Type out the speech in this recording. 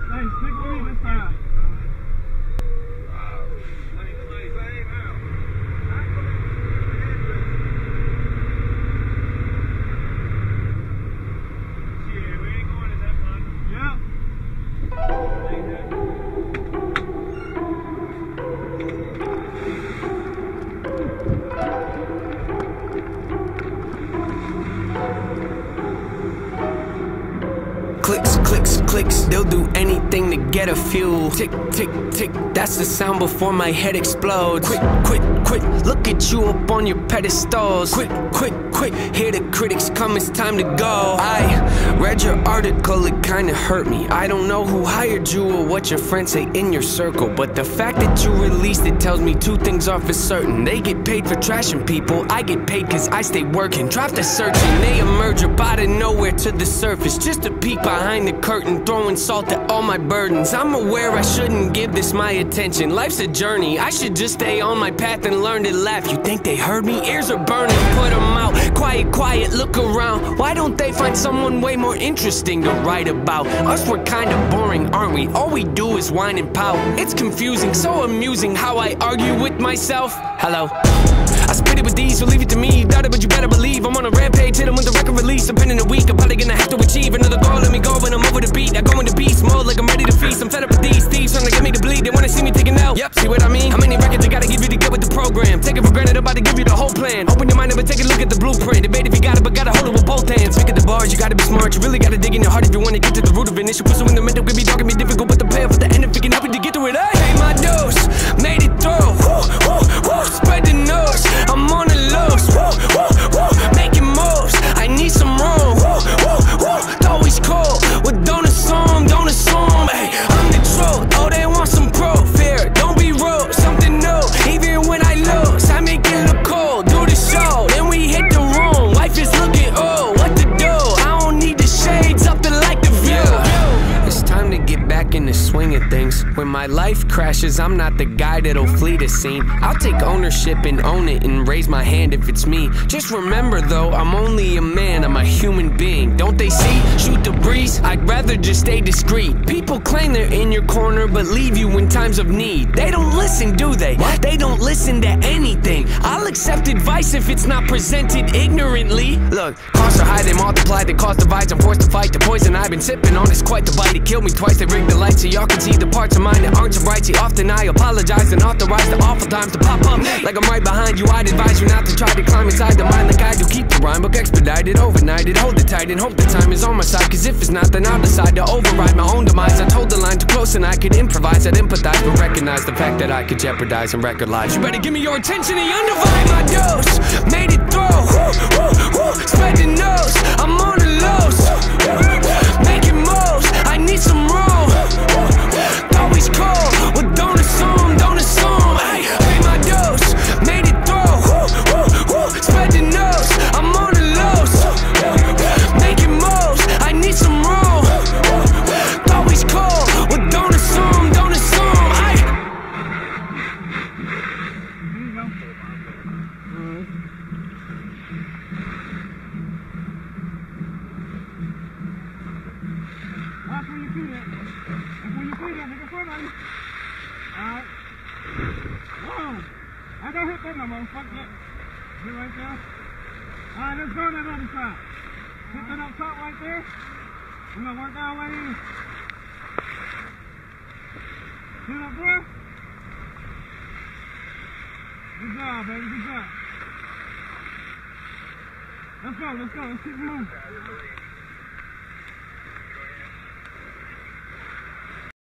Hey, stick with me this time. Clicks, clicks, clicks, they'll do anything to get a few. Tick, tick, tick, that's the sound before my head explodes. Quick, quick, quick, look at you up on your pedestals. Quick, quick, quick, hear the critics come, it's time to go. I read your article, it kinda hurt me. I don't know who hired you or what your friends say in your circle, but the fact that you released it tells me two things are for certain. They get paid for trashing people, I get paid cause I stay working. Drop the searching, they emerge up out of nowhere to the surface, just to peek behind the curtain, throwing salt at all my burdens. I'm aware I shouldn't give this my attention. Life's a journey, I should just stay on my path and learn to laugh. You think they heard me? Ears are burning, put them out. Quiet, quiet, look around. Why don't they find someone way more interesting to write about? Us, we're kinda boring, aren't we? All we do is whine and pout. It's confusing, so amusing how I argue with myself. Hello. I spit it with these, so leave it to me. Doubt it, but you better believe I'm on a rampage, hit them with the record release. Depending a week, I'm probably gonna have to achieve another goal. Let me go when I'm over the beat. I go into beast mode like I'm ready to feast. I'm fed up with these thieves trying to get me to bleed. They wanna see me taking out. Yep, see what I mean? How many records I gotta give you to get with the program? Take it for granted, I'm about to give you the whole plan. Open your mind up and take a look at the blueprint. Debate if you got it, but gotta hold it with both hands. Pick at the bars, you gotta be smart. You really gotta dig in your heart if you wanna get to the root of it. Initial pursuing the mental could be dark and be difficult, but the payoff at the end if it can help you to get through it. I paid my dues, made it through. Woo, woo, woo, spread the news. I'm on the loose, woo, woo, woo, making moves. I need some room, woo, woo, woo. Always cool, well don't assume, don't assume. Hey, I'm the truth, oh they want some proof. Here, don't be rude, something new. Even when I lose, I make it look cool. Do the show, then we hit the room. Life is looking old, what to do? I don't need the shades up to like the view. It's time to get back in the swing of things. When my life crashes, I'm not the guy that'll flee the scene. I'll take ownership and own it and raise my hand if it's me. Just remember though, I'm only a man, I'm a human being. Don't they see? Shoot the breeze, I'd rather just stay discreet. People claim they're in your corner but leave you in times of need. They don't listen, do they? What? They don't listen to anything. I'll accept advice if it's not presented ignorantly. Look, costs are high, they multiply, they cause divides. I'm forced to fight the poison I've been sipping on. It's quite the bite, it killed me twice. They rigged the lights so y'all can see the parts of mine that aren't so bright. See, often I apologize and authorize the awful times to pop up. Like I'm right behind you, I'd advise you not to try to climb inside the mind like I do. Keep the rhyme book expedited, overnighted, hold it tight and hope the time is on my side. Cause if it's not, then I'll decide to override my own demise. I told the line too close and I could improvise. I'd empathize but recognize the fact that I could jeopardize and record lives. You better give me your attention, the undivided. My dose, made it through. Woo, woo, woo, spread the news. I'm on the loose, making moves. I need some room. Always cool, well don't assume, don't assume. Hey, pay my dues, made it through. Woo, woo, woo, spread the news. I'm on the loose, making moves. I need some room. Always cool, well don't assume, don't assume. Hey. Watch where you feet at. That's where you feet at. Make a foot on you. Alright. Whoa. I don't hit that no more. Fuck that. Hit right there. Alright, let's go to that other side. Hit that up top right there. We're gonna work our way in. Hit up there. Good job, baby. Good job. Let's go. Let's go. Let's keep moving.